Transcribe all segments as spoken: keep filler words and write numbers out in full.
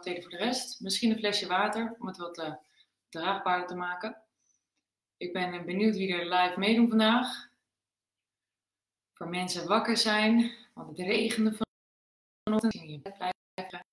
dagdelen voor de rest. Misschien een flesje water om het wat uh, draagbaarder te maken. Ik ben benieuwd wie er live meedoen vandaag. Voor mensen wakker zijn, want het regende vanochtend. In je bed blijven.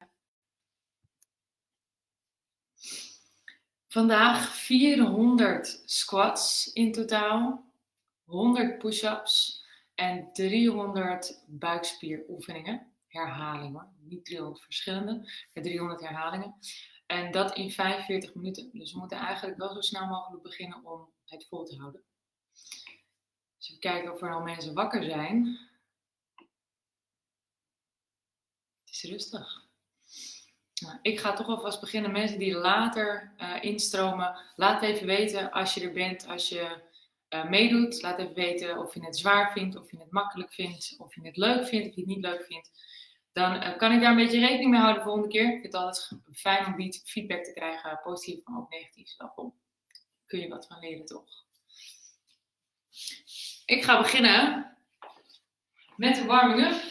Vandaag vierhonderd squats in totaal, honderd push-ups en driehonderd buikspieroefeningen. Herhalingen, niet driehonderd verschillende, maar driehonderd herhalingen. En dat in vijfenveertig minuten. Dus we moeten eigenlijk wel zo snel mogelijk beginnen om het vol te houden. Dus even kijken of er al mensen wakker zijn. Het is rustig. Nou, ik ga toch alvast beginnen. Mensen die later uh, instromen, laat even weten als je er bent, als je uh, meedoet. Laat even weten of je het zwaar vindt, of je het makkelijk vindt, of je het leuk vindt, of je het niet leuk vindt. Dan uh, kan ik daar een beetje rekening mee houden de volgende keer. Ik vind het altijd fijn om feedback te krijgen, positief en ook negatief. Welkom. Kun je wat van leren, toch? Ik ga beginnen met de warming-up.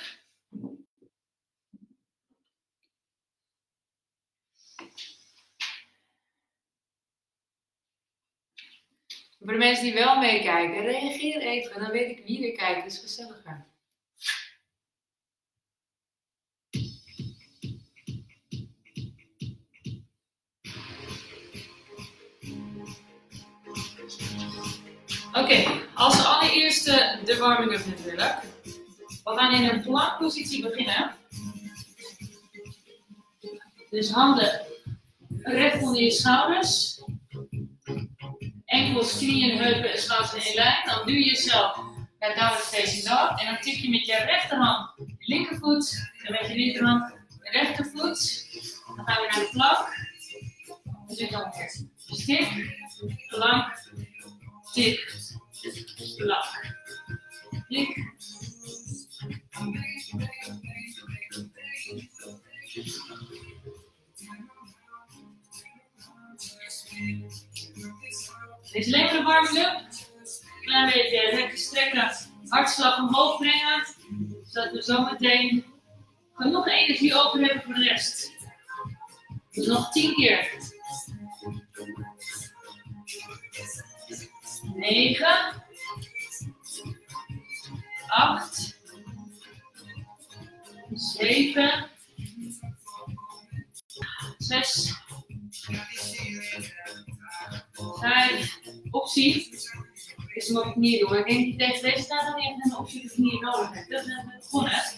Voor de mensen die wel meekijken, reageer even. Dan weet ik wie er kijkt. Het is gezelliger. Oké, okay, als allereerste de warming-up natuurlijk. We gaan in een plankpositie beginnen. Dus handen recht onder je schouders. Enkels, knieën, heupen en schouders in één lijn. Dan duw je jezelf naar downward facing dog. En dan tik je met je rechterhand je linkervoet. En met je linkerhand de rechtervoet. Dan gaan we naar de plank. Dan zit dan weer stik, plank, tik, plank. Tik. Dit is lekker een warming-up. Klein beetje rekken strekken, hartslag omhoog brengen. Zodat we zo meteen genoeg energie over hebben voor de rest. Dus nog tien keer. negen. acht. zeven. zes. vijf. Optie. Dus moet ik knieën doen. Ik denk dat deze, deze staat dan niet even een optie de knieën nodig hebt. Dat hebben we begonnen, hè?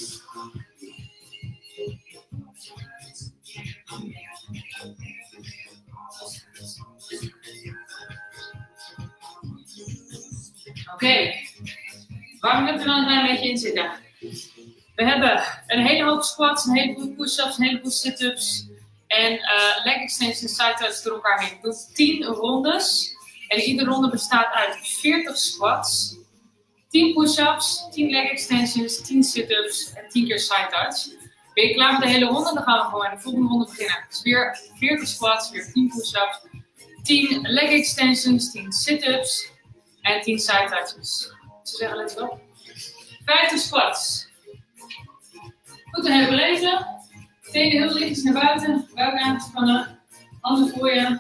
Oké. Okay. Warming up er dan een klein beetje in zitten. We hebben een hele hoop squats, een heleboel push-ups, een heleboel sit-ups. En uh, leg extensions en side-touch door elkaar heen. Ik doe tien rondes. En iedere ronde bestaat uit veertig squats, tien push-ups, tien leg extensions, tien sit-ups en tien keer side-touch. Ben je klaar met de hele ronde? Dan gaan we gewoon in de volgende ronde beginnen. Dus weer veertig squats, weer tien push-ups, tien leg extensions, tien sit-ups en tien side-touches. Ik zou zeggen, let's go. vijftig squats. Voeten heel beleven. Tenen heel lichtjes naar buiten. Buik aangespannen. Handen voor je.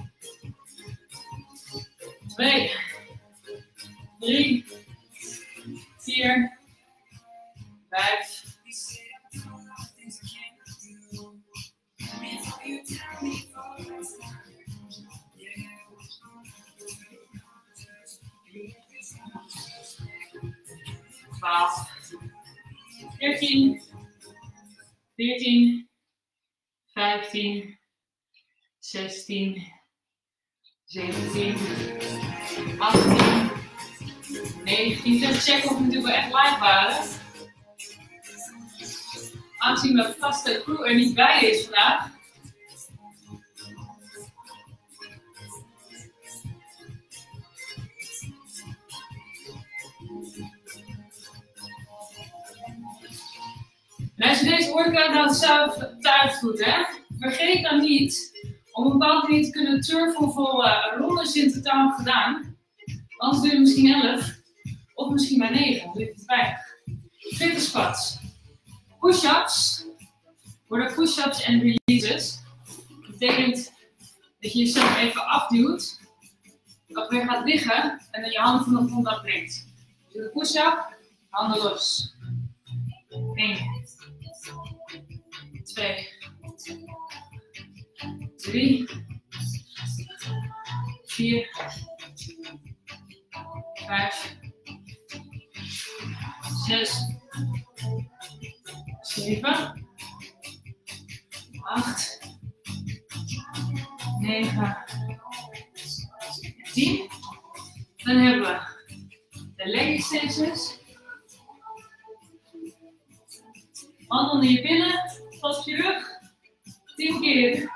Twee. Drie. Vier. Vijf. twaalf. dertien. veertien, vijftien, zestien, zeventien, achttien, negentien. Even checken of we natuurlijk wel echt live waren. Aangezien mijn vaste crew er niet bij is vandaag. En als je deze workout nou zelf thuis doet, hè, vergeet dan niet om een bepaalde manier te kunnen turven hoeveel uh, rondes je in totaal gedaan. Anders doe je misschien elf of misschien maar negen, dan doe je het weinig. veertig squats. Push-ups. Voor de push-ups en releases. Dat betekent dat je jezelf even afduwt. Dat weer gaat liggen en dan je handen van de grond afbrengt. Dus de push-up, handen los. één. twee. drie. vier. vijf. zes. zeven. acht. negen. tien. Dan hebben we de leg extensions. Handen onder je billen, vast op je rug. tien keer.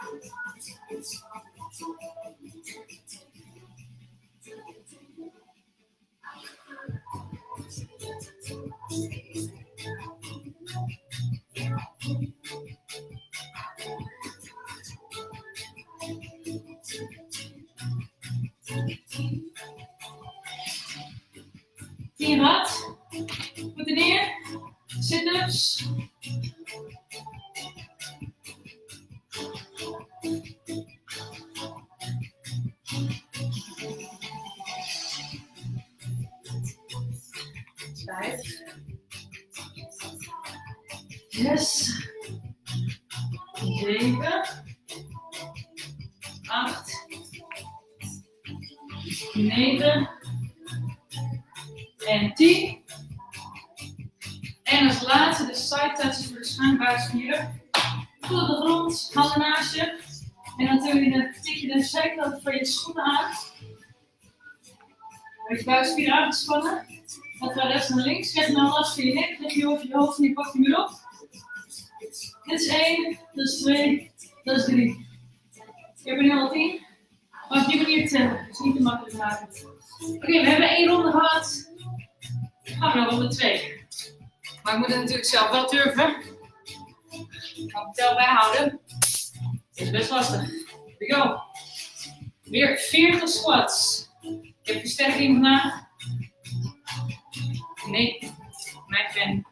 tien wat. Voeten neer. Sit-ups. Vijf. Zes. Zeven. Acht. Negen. En tien. En als laatste de side touches voor de schaambuikspieren. Voet op de grond, handen naast je. En dan tik je de zijkant van je schoenen aan. Met je buikspieren aangespannen. Dan gaan we rechts naar links. Krijg je nou last van je nek. Leg je over je hoofd en je pakt hem weer op. Dit is één, dat is twee, dat is drie. Ik heb er nu al tien. Maar op die manier tellen. Dat is niet te makkelijk maken. Oké, okay, we hebben één ronde gehad. Dan gaan we naar ronde twee. Maar ik moet het natuurlijk zelf wel durven. Ik ga het tel bijhouden. Het is best lastig. Here we go. Weer veertig squats. Ik heb versterking vandaag. Nee, mijn pen.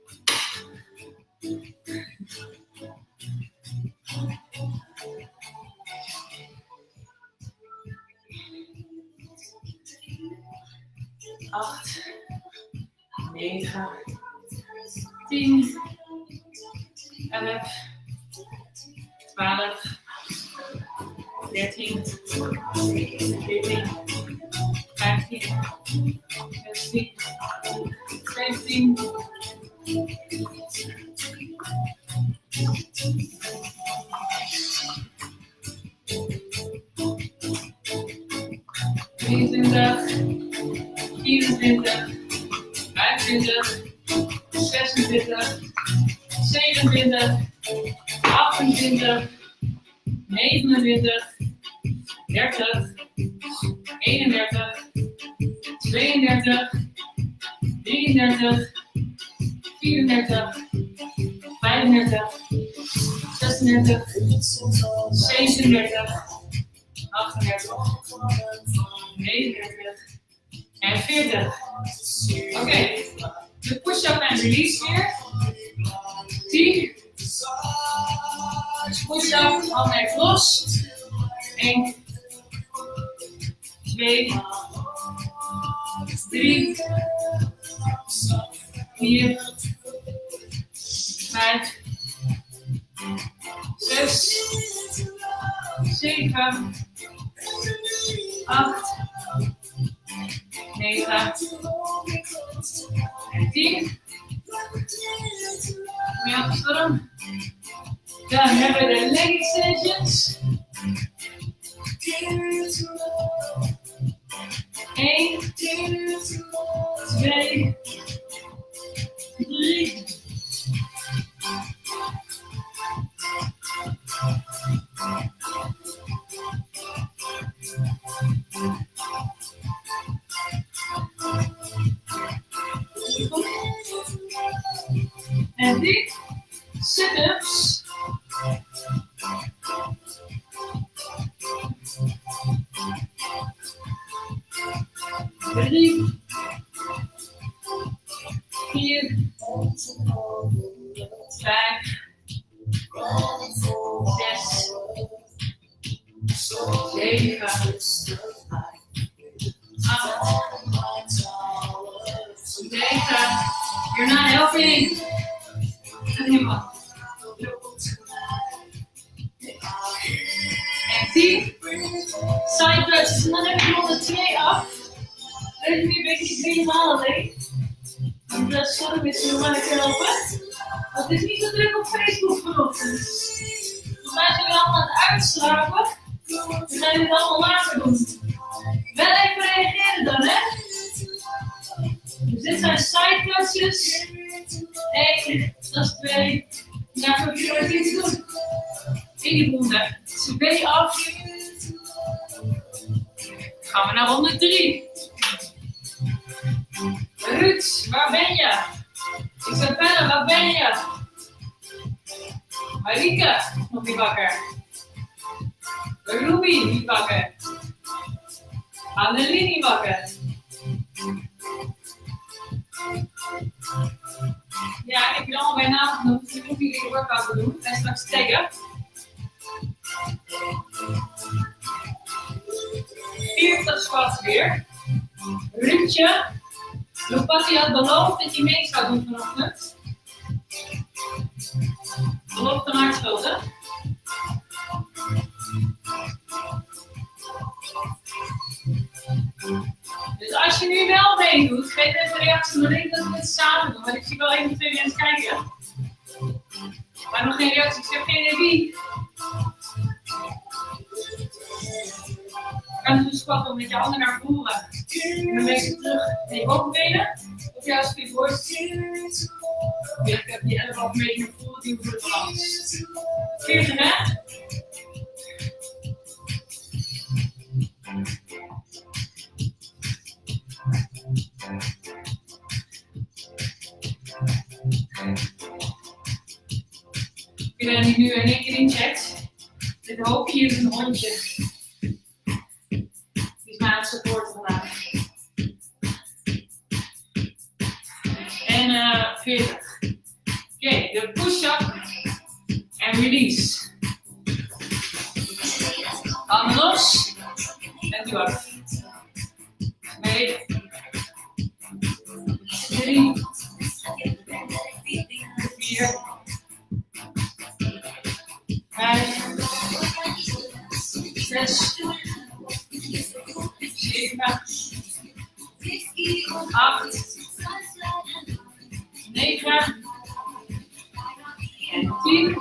Acht, negen, tien, elf, twaalf, dertien, veertien, vijftien, zestien, zeventien, drieëntwintig, vierentwintig, vijfentwintig, zesentwintig, zevenentwintig, achtentwintig, negenentwintig, dertig, eenendertig, tweeëndertig, drieëndertig, vierendertig, vijfendertig, zesendertig, zevenendertig, achtendertig, negenendertig en veertig. Oké, okay. De push-up en release weer. tien. Push-up, handen even los. één, twee, drie, vier, vijf, zes, zeven, acht, negen en tien. Meer afstorm. Dan hebben we de leg extensions. één, twee, drie. En drie sit-ups. Drie, vier, vijf, zeven, acht, negen. You're not helping. En helemaal. En tien. Side touches. En dan heb je nog de twee af. Dan heb je een beetje drie maal alleen. Dat is zo met z'n maar helpen. Want het is niet zo druk op Facebook vanochtend. Volgens mij zijn we allemaal aan het uitslapen. We zijn dit allemaal later doen. Wel even reageren dan, hè? Dus dit zijn side touches. Eén, dat is twee. Daarvoor heb je nooit iets te doen. In die ronde. Zijn been af. Gaan we naar ronde drie. Ruud, waar ben je? Isabelle, waar ben je? Marike, nog niet wakker. Ruby, niet wakker. Annelie, niet wakker. Ja, ik heb je allemaal bij naam genoemd. Ik hoef jullie de workout te doen. En straks taggen. veertig squats weer. Ruudje. Lopatti had beloofd dat hij mee zou doen vanochtend. Belofte maakt schuld, hè? Dus als je nu wel meedoet, geef even een reactie. Dan denk ik dat we het samen doen. Want ik zie wel even twee mensen kijken. Maar nog geen reacties. Ik heb geen idee wie. Kan je dus squatten met je handen naar voren. En dan ben je terug in je bovenbenen. Of juist voor je borst. Ik heb die elleboog een beetje naar voren, die voor de balans. veertig, hè? Iedereen die nu in één keer incheckt. Dit hoopje hier is een hondje. Maar het support vandaag. En uh, veertig. Oké, okay, de push-up en release. Handen los. En doe af. Twee. Drie. Vier. Vijf. Zes. zeven, acht, negen en tien.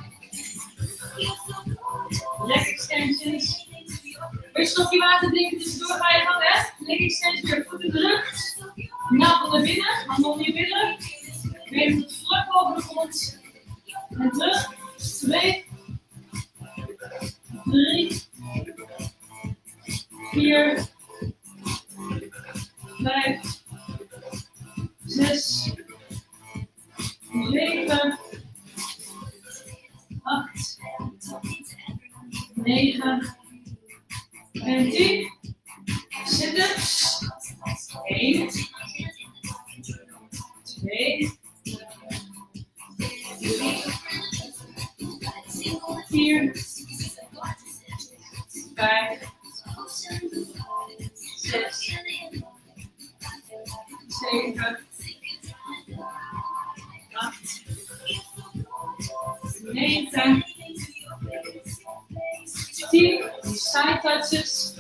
Leg extensions. Wil je stokje water drinken tussendoor? Ga je gang, hè? Leg extensions, weer voet in de rug. Navel naar binnen, handen onder je billen. Weer tot vlak boven de grond. En terug. Twee, drie, vier, vijf, zes, zeven, acht, negen en tien. Sit-ups. één, twee, drie, vier, vijf, zes, zeven, acht, negen, tien. Side touches.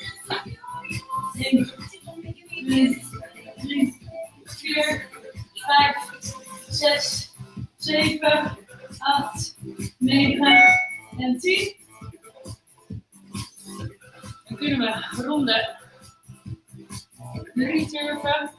één, twee, drie, vier, vijf, zes, zeven, acht, negen en tien. Dan kunnen we ronden. Drie turven.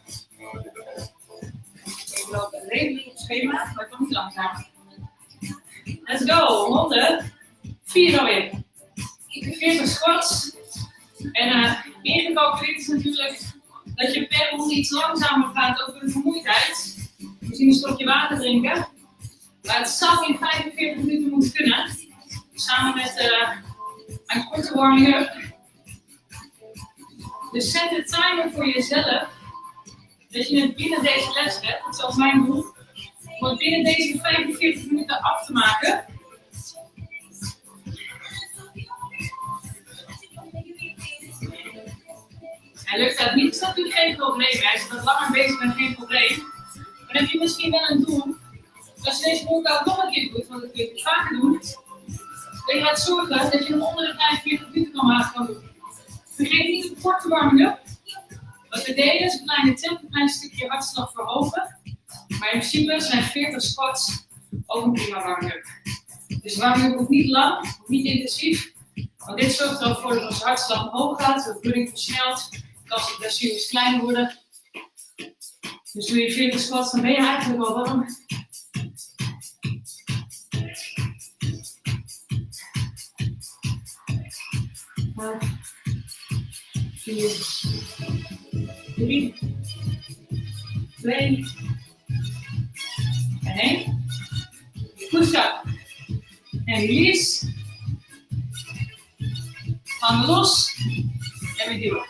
Ik loop redelijk op schema, maar ik kom niet langzaam. Let's go, honden. Vier alweer. veertig squats. En uh, ingecalculeerd is natuurlijk dat je per ronde iets langzamer gaat over de vermoeidheid. Misschien een stokje water drinken. Maar het zou in vijfenveertig minuten moeten kunnen. Samen met uh, een korte warming-up. Dus zet de timer voor jezelf. Dat je het binnen deze les hebt. Dat is als mijn doel. Om het binnen deze vijfenveertig minuten af te maken. En lukt dat niet, is dat natuurlijk geen probleem. Als je wat langer bezig bent, geen probleem. Dan heb je misschien wel een doel. Als je deze workout nog een keer doet, want dat kun je vaker doen. Dan je gaat zorgen dat je hem onder de vijfenveertig minuten kan maken. Vergeet niet een korte warming-up. Wat we deden is een kleine tempo, een klein stukje hartslag verhogen. Maar in principe zijn veertig squats ook een prima warming-up. Dus warming-up hoeft niet lang, hoeft niet intensief. Want dit zorgt er ook voor dat onze hartslag omhoog gaat, de bloeding versnelt, de kans op blessures kleiner worden. Dus doe je veertig squats, dan ben je eigenlijk al warm. vijf, vier, drie, twee en één. Push-up en release. Handen los en weer duwen.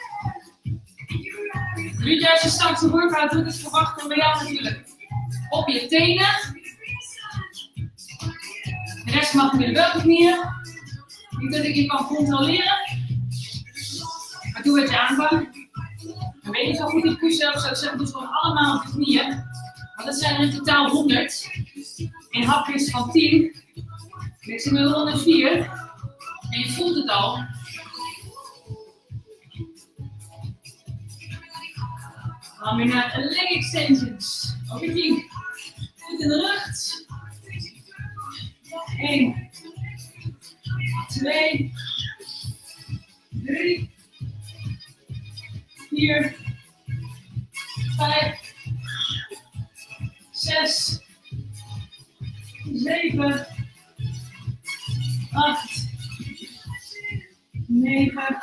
Nu als je straks de workout doet, is verwachten bij jou natuurlijk op je tenen. De rest mag weer wel de knieën. Niet dat ik je kan controleren. Maar doe wat je aan kan. En weet je zo goed die push-ups, zou ik zeggen, doe gewoon allemaal op de knieën. Want dat zijn er in totaal honderd. In hapjes van tien. Ik zit nu honderd vier. En je voelt het al. Dan weer naar leg extensions. Over tien. Goed in de rug. één. twee. drie. vier. vijf. zes. zeven. acht. negen.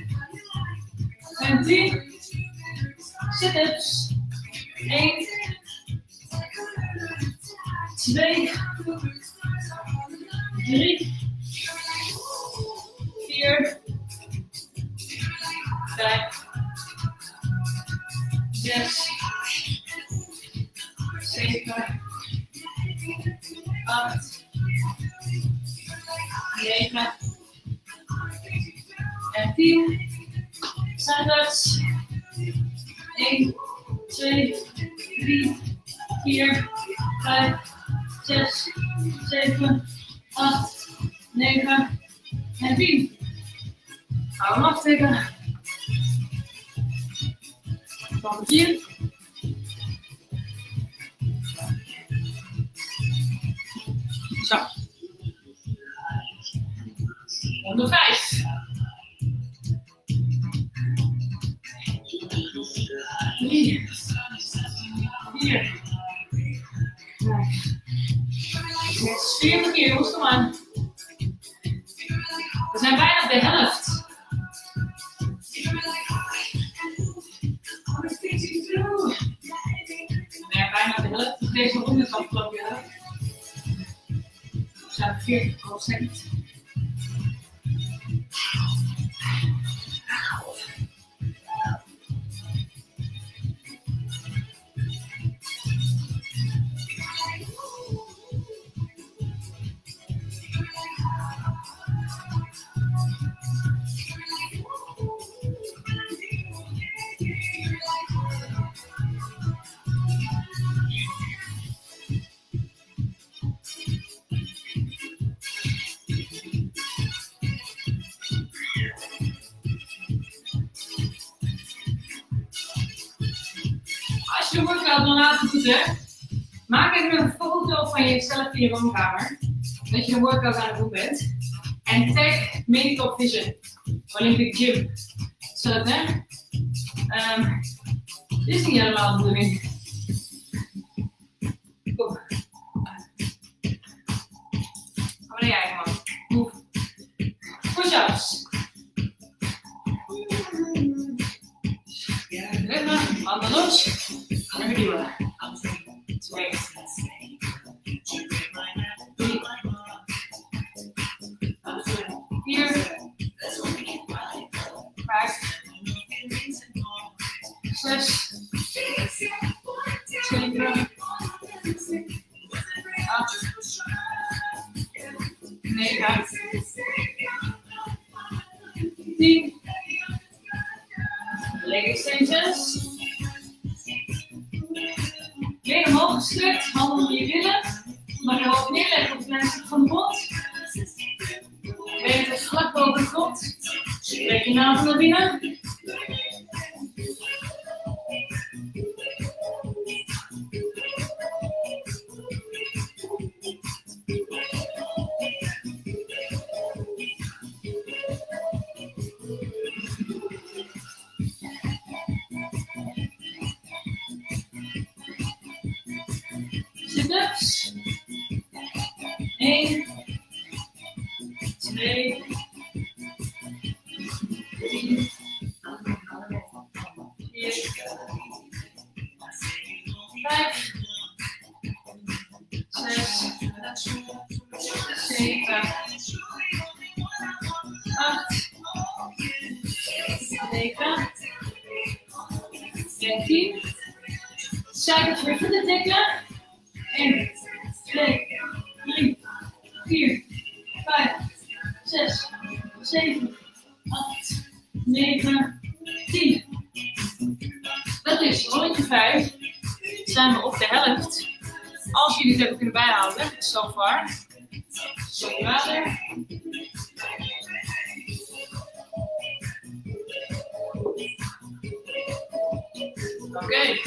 En tien. Sit-ups. één. twee. drie. vier. vijf. zes. zeven. acht. negen. En tien. Sit-ups. één, twee, drie, vier, vijf, zes, zeven, acht, negen en tien. Hou hem aftikken. Van tien. Zo. Onder vijf. drie, vier, vijf, zes, veertig keer, jongens, kom aan. We zijn bijna op de helft. Nee, bijna op de helft. Deze ronde kan afgelopen. We zijn veertig procent. Als je de workout dan later doet, hè, maak even een foto van jezelf in je woonkamer. Dat je de workout aan het doen bent. En tag Medical Vision. Olympic Gym. Zodat, hè. Um, dit is niet helemaal de bedoeling. Kom. Ga maar jij, man. Move. Push-ups. Ruggen, handen los. En weer duwen. Twee. Drie. Vier. Vijf. Zes. Zeven. Acht. Negen. Tien. Leg vlak boven de grond. Trek je navel naar binnen. Sit-ups. één, twee, drie, vier, vijf, zes, zeven, acht, negen en tien. Zijkels weer voeten trekken. één, twee, drie, vier, vijf, zes, zeven, acht, negen, tien. Dat is rondje vijf. Zijn we op de helft. Als jullie het hebben kunnen bijhouden, so far. Zo water. Oké. Okay.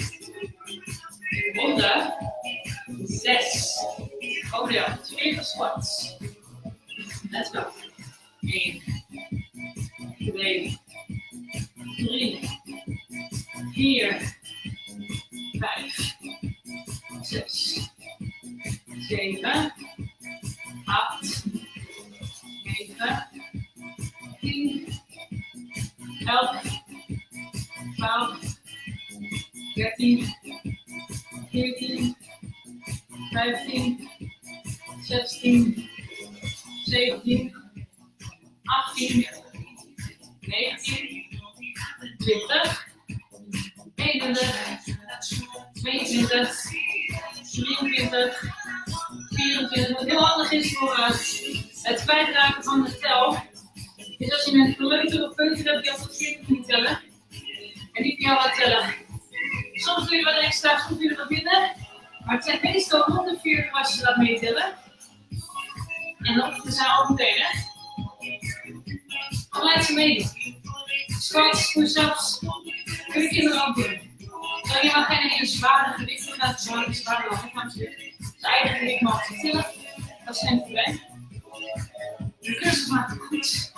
Ronde zes. Over de helft. veertig squats. Let's go. één, twee, drie, vier, vijf, zes, zeven, acht, negen, tien, elf, twaalf, dertien, veertien, vijftien, zestien, zeventien, achttien, negentien, twintig, eenentwintig, tweeëntwintig, drieëntwintig, vierentwintig. Wat heel handig is voor uh, het kwijtraken van de tel, is als je een kleuter of peuter hebt die al tot veertig kunt tellen. En die kun je al wat tellen. Soms doe je wat extra, soms doe je wat minder. Maar het zijn meestal honderd veertig als je dat meetellen. En dan zijn al meteen, hè. Gelijk ze meedoen. Squats, push-ups, kun je kinderen ook doen. Zo je mag geen hele zware gewichten laten zien, een zware lichaamsgewicht. Zijn eigen gewicht mag tillen, dat is geen probleem. De cursus maakt het goed.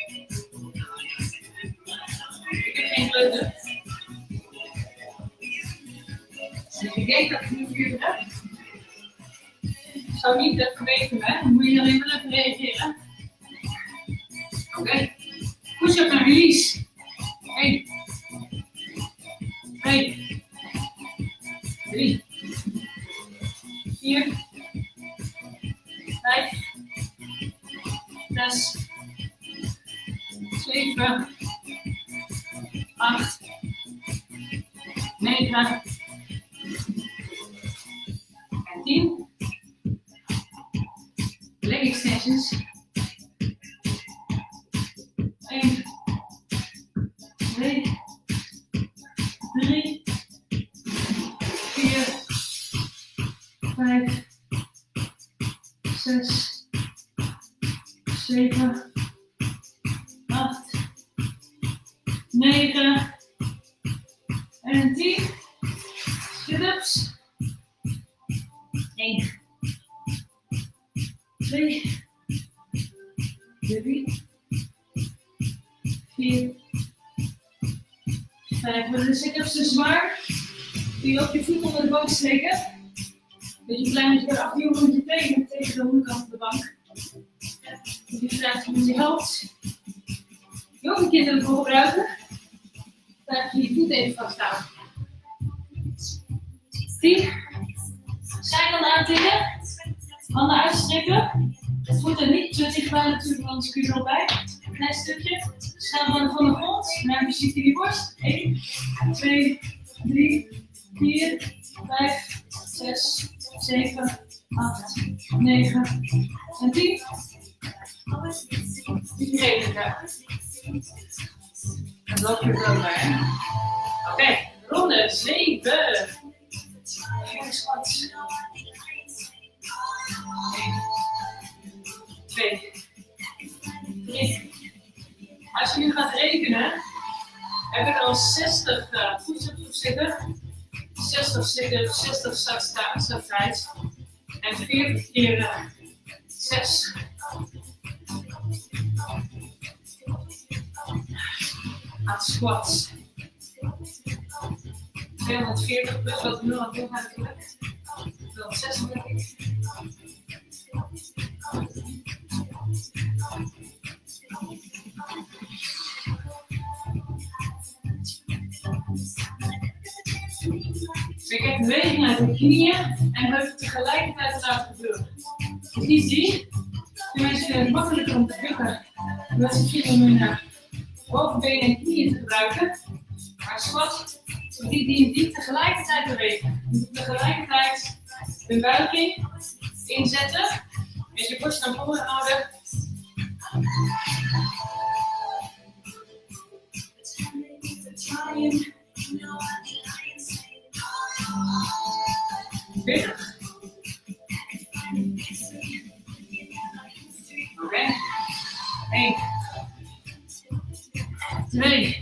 Ik heb geen kleuter. Dus ik denk dat ik nu vier heb. Ik zou niet even weten, hè? Dan moet je alleen maar even reageren. Oké. Okay. Push-up en release. één, twee, drie, vier, vijf, zes, zeven, acht, negen en tien. Leg extensions. één, twee, drie, vier, vijf, zes, zeven, acht, negen en tien. Sit-ups. één, twee, drie, vier, vijf. De sit-ups te zwaar. Kun je ook je voet onder de bank steken. Beetje klein met je achter je met je tenen tegen de onderkant van de bank. Dus je vraagt met je hoofd. Je ook een kinderen voor gebruiken. Laat je je voet even vasthouden. tien. Zijkant aantikken. Handen uitstrekken. Het voeten niet te zichtbaar natuurlijk, want anders kun je erbij. Een klein stukje. Schaam van de grond. Naar muziek in je borst. één, twee, drie, vier, vijf, zes, zeven, acht, negen en tien. Die vergeet ik daar. En loop je er ook bij, hè? Oké, okay. Ronde zeven. Vier squats. één, twee, drie, Als je nu gaat rekenen, heb ik er al zestig uh, push-ups op zitten. zestig sit-ups, zestig starttijd. En veertig keer uh, zes. Aan squats. tweehonderdveertig plus wat we nu aan het doen gaan natuurlijk. tweehonderdzestig denk ik. Ik heb beweging uit de knieën en heupen tegelijkertijd laten gebeuren. Je ziet die. De mensen vinden het makkelijker om te bukken. Omdat ze vinden om hun bovenbenen en knieën te gebruiken. Maar squat, die die, die tegelijkertijd bewegen. Je moet tegelijkertijd de buiging inzetten. Met je borst naar voren houden. veertig. Oké. Okay. één. twee.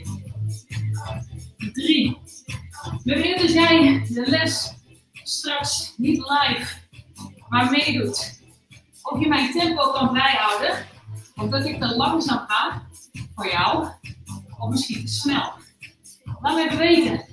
drie. Wanneer dus jij de les straks niet live, maar meedoet. Of je mijn tempo kan bijhouden, omdat ik te langzaam ga voor jou, of misschien te snel. Laat me even weten.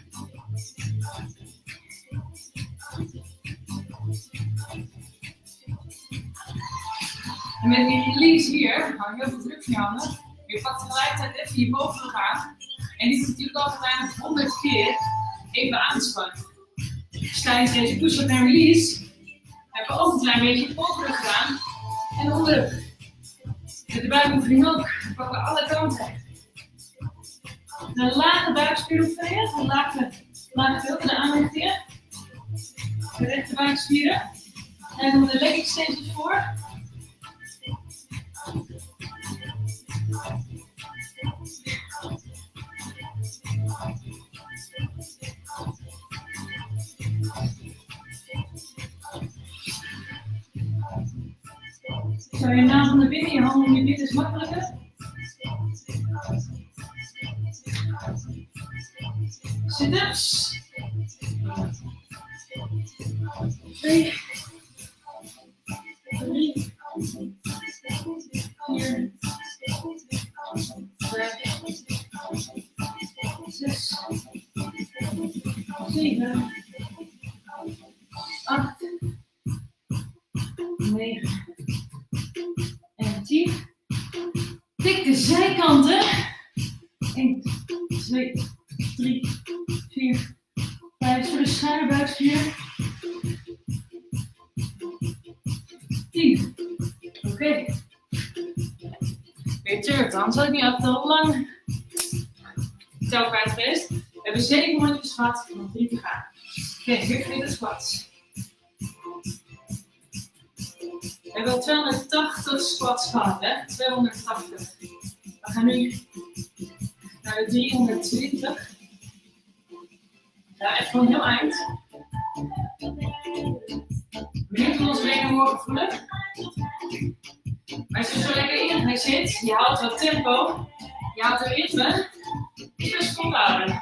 En met die release hier, hou heel veel druk in je handen. Je pakt tegelijkertijd even je bovenrug aan. En die moet natuurlijk altijd bijna honderd keer even aanspannen. Dus tijdens deze push-up en release hebben we ook een klein beetje de bovenrug gedaan. En de onderrug. Met de buikoefening ook. We pakken alle kanten. Een lage buikspieroefening. Een lage, lage deel, de aanrichtingen. De rechte buikspieren. En dan de leg extensions voor. Zo, je naam naar binnen, je handen in je midden is makkelijker. Sit-ups. Twee. Drie. Vier. Vijf. Zes. Zeven. Acht. Negen. En tien. Tik de zijkanten. één, twee, drie, vier, vijf. Voor de schuine buikspier. tien. Oké. Okay. Weer terug dan. Zal ik niet altijd al lang tel kwijt geweest. We hebben zeven rondjes gehad. Nog drie te gaan. Oké, okay, weer voor de squats. We hebben al tweehonderdtachtig squats gehad, hè? tweehonderdtachtig. We gaan nu naar de driehonderdtwintig. Ja, echt gewoon heel eind. Benieuwd hoe onze benen morgen voelen. Maar hij zit zo lekker in, hij zit. Je houdt wat tempo. Je houdt er ritme. Ik ben volhouden.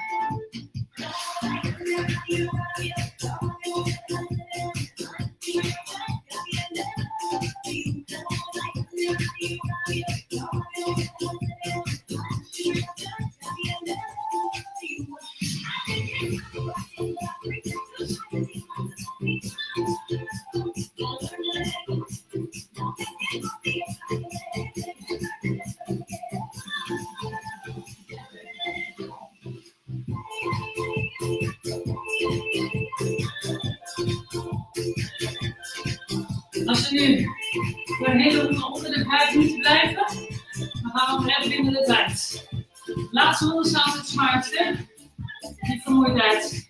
Als we nu voor een hele ronde onder de vijf minuten blijven, dan gaan we nog even binnen de tijd. Laatste ronde is altijd het zwaarste. Niet vermoeidheid.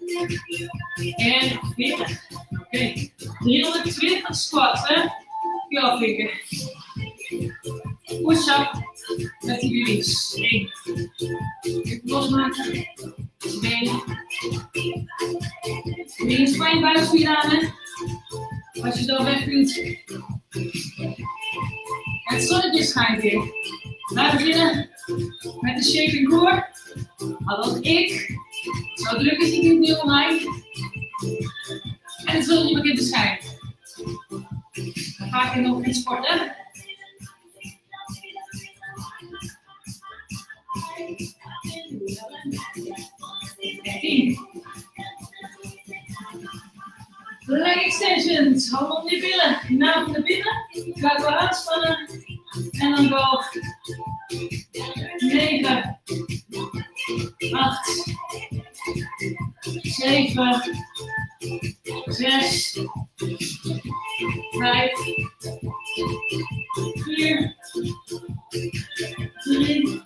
En veertig. Oké. Okay. driehonderdtwintig squat, hè. je afvinken. Push-up met die release. één. Even losmaken. twee. drie. Span je buikspieren aan, hè. Als je zo wegduwt. Het zonnetje schijnt weer. We beginnen met de shaking core. Althans ik. Zo druk is het niet meer voor mij. En het zonnetje begint te schijnen. Dan ga ik nog iets sporten. tien. Leg extensions. Hou om je billen. Naam naar binnen. Buik wel aanspannen. En dan boog. negen. acht. zeven. zes. vijf. vier. drie.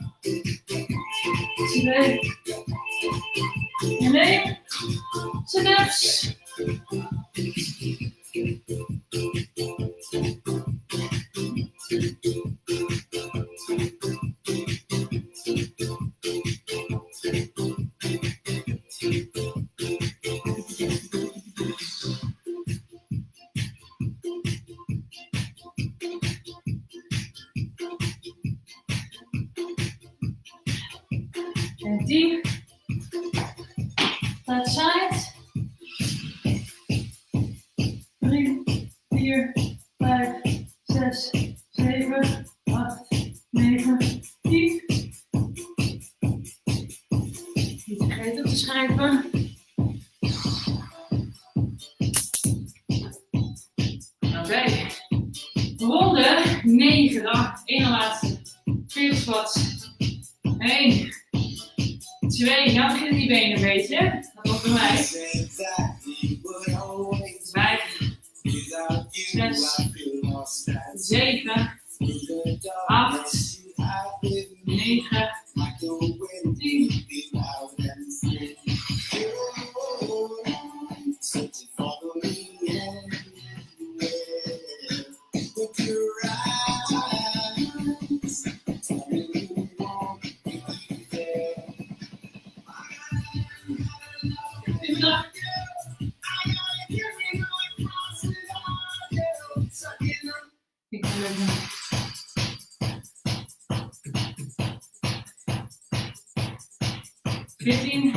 twee. En één. Sit-ups. En tien. That side. drie, vier, vijf, zes, zeven, acht, negen, tien. Niet vergeten op te schrijven. Oké. Okay. Ronde negen. Dan één laatste. veertig squats. één. twee. Nou beginnen die benen een beetje. Dat wordt bij mij. vijf. zes, zeven, acht, negen, tien. veertien.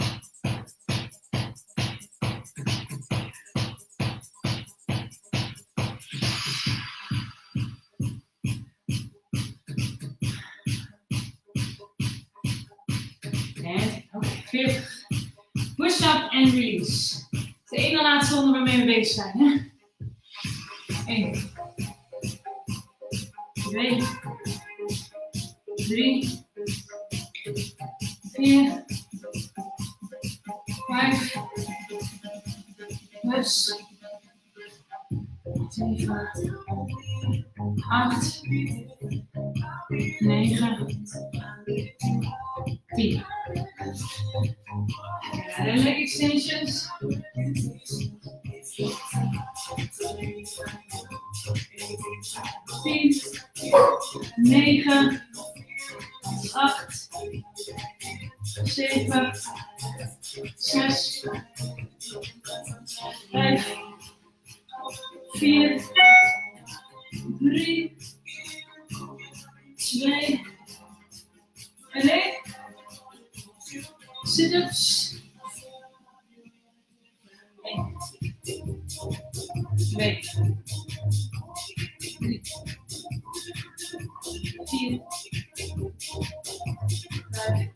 En oké, veertig. Push-up en release. De ene laatste ronde waarmee we bezig zijn. Hè? één. twee. drie. vier. vijf. zes. zeven. acht. negen. tien. En leg extensions. tien. negen. acht. zeven. zes. vijf. vier. drie. twee. En één. Sit-ups. één. twee. drie. vier. vijf.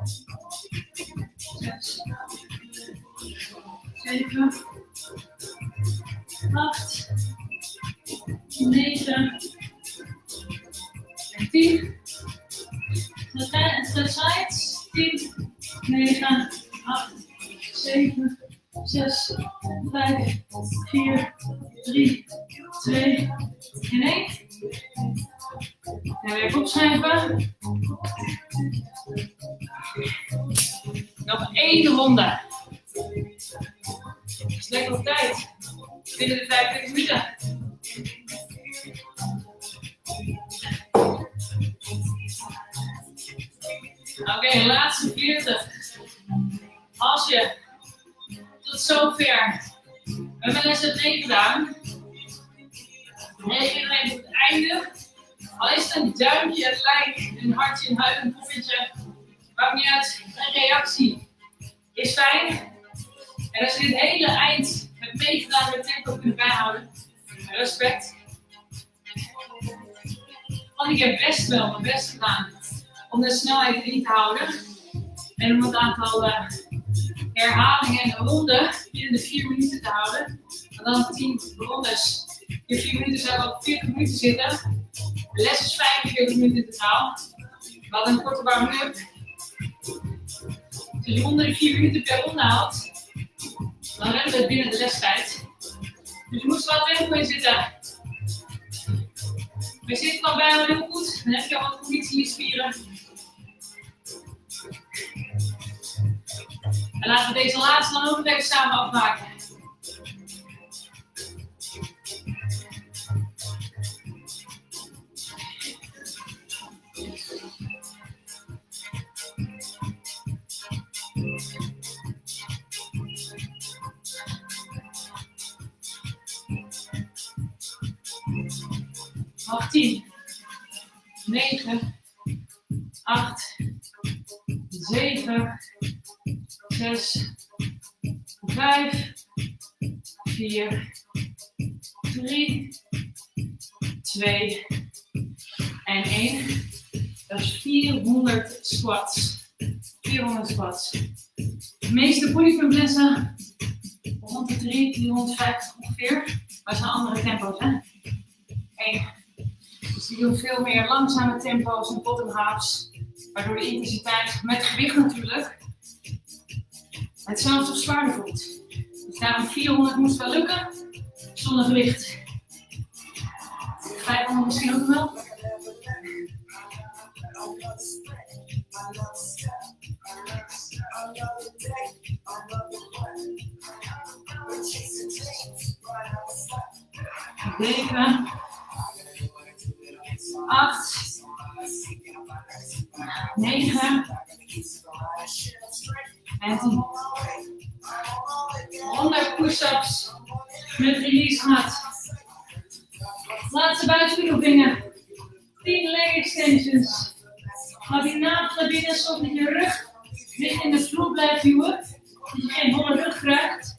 zes. zeven. acht. negen. En tien. Stretch sides. tien. negen. acht. zeven. zes. vijf. vier. drie. twee. En één. En weer opschrijven. Nog één ronde. Dat is lekker op tijd. Binnen de vijfentwintig minuten. Oké, okay, laatste veertig. Als je tot zover we hebben les het negen gedaan. Reken even op het einde. Al is het een duimpje, een like, een hartje, een huid, een poppetje. Maakt niet uit. Een reactie is fijn. En als je dit hele eind hebt meegedaan met tempo kunnen bijhouden. Respect. Want ik heb best wel mijn best gedaan om de snelheid erin te houden. En om het aantal uh, herhalingen en ronden binnen de vier minuten te houden. En dan tien rondes. In vier minuten zou ik op veertig minuten zitten. De les is vijfenveertig minuten in totaal. We hadden een korte warming-up. Als je onder de vier minuten per ronde haalt, dan rennen we het binnen de lestijd. Dus je moet er wel tempo in zitten. We zitten dan bijna heel goed. Dan heb je al wat conditie in je spieren. En laten we deze laatste dan ook nog even samen afmaken. Nog tien, negen, acht, zeven, zes, vijf, vier, drie, twee en één. Dat is vierhonderd squats. vierhonderd squats. De meeste bodypump lessen rond de drie, driehonderdvijftig ongeveer. Maar het zijn andere tempo's, hè? één. Dus die doen veel meer langzame tempo's en bottom halves. Waardoor de intensiteit met gewicht natuurlijk hetzelfde of zwaarder voelt. Dus daarom vierhonderd moest wel lukken zonder gewicht. vijfhonderd misschien ook wel. zeven, acht, negen en tien. honderd push-ups met release mat. Laatste buikspiegeloefeningen. tien leg extensions. Ga die navel naar binnen, zodat je rug dicht in de vloer blijft duwen. Dat je geen holle rug krijgt.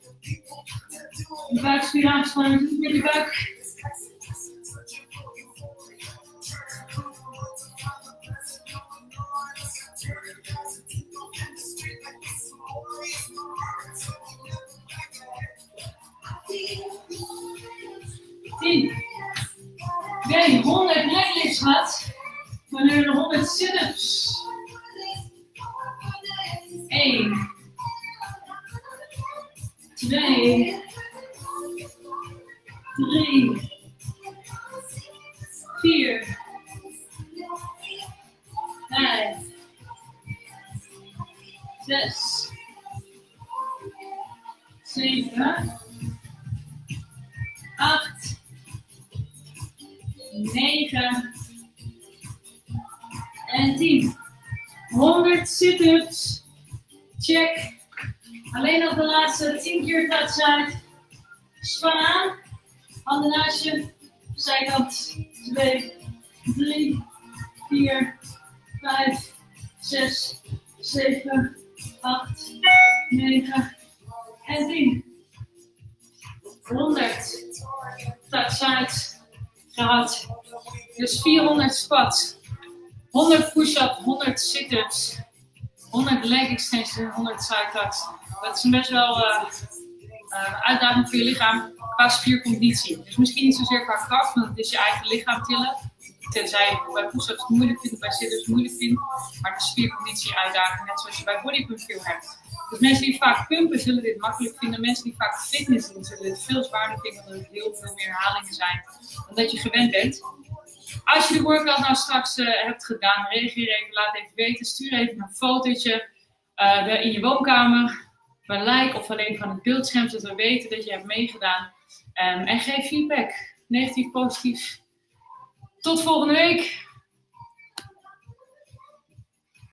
De buikspier aanspannen, niet met je buik. tien. Nee, honderd leglifts gehad. Maar nu nog honderd sit-ups. één. twee. drie. vier. vijf. zes. zeven. acht. negen. En tien. honderd sit-ups. Check. Alleen nog de laatste tien keer outside. Span aan. Handen naast je. Zijkant. twee, drie, vier, vijf, zes, zeven, acht, negen en tien. honderd outside gehad. Dus vierhonderd squats. honderd push-ups, honderd sit-ups. honderd leg extensions, honderd side cuts. Dat is een best wel uh, uh, uitdaging voor je lichaam qua spierconditie. Dus misschien niet zozeer qua kracht, want het is je eigen lichaam tillen. Tenzij je bij push-ups het moeilijk vindt, bij sit-ups het moeilijk vindt. Maar het is spierconditie uitdaging, net zoals je bij bodypump veel hebt. Dus mensen die vaak pumpen zullen dit makkelijk vinden. Mensen die vaak fitness doen zullen dit veel zwaarder vinden, omdat het heel veel meer herhalingen zijn dan dat je gewend bent. Als je de workout nou straks uh, hebt gedaan, reageer even, laat even weten. Stuur even een fotootje uh, in je woonkamer. Een like of alleen van het beeldscherm, zodat we weten dat je hebt meegedaan. Um, en geef feedback. Negatief, positief. Tot volgende week.